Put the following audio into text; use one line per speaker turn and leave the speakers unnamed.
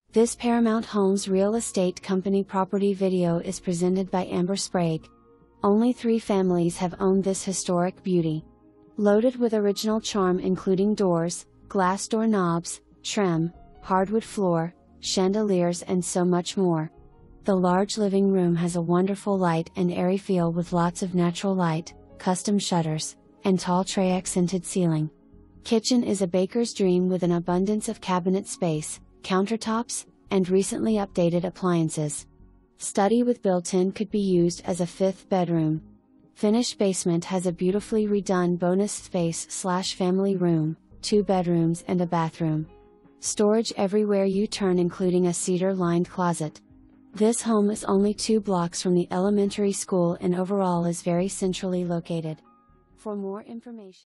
This Paramount Homes Real Estate Company property video is presented by Amber Sprague. Only 3 families have owned this historic beauty. Loaded with original charm including doors, glass door knobs, trim, hardwood floor, chandeliers and so much more. The large living room has a wonderful light and airy feel with lots of natural light, custom shutters, and tall tray accented ceiling. Kitchen is a baker's dream with an abundance of cabinet space, countertops, and recently updated appliances. Study with built-in could be used as a 5th bedroom. Finished basement has a beautifully redone bonus space/family room, 2 bedrooms and a bathroom. Storage everywhere you turn including a cedar-lined closet. This home is only 2 blocks from the elementary school and overall is very centrally located. For more information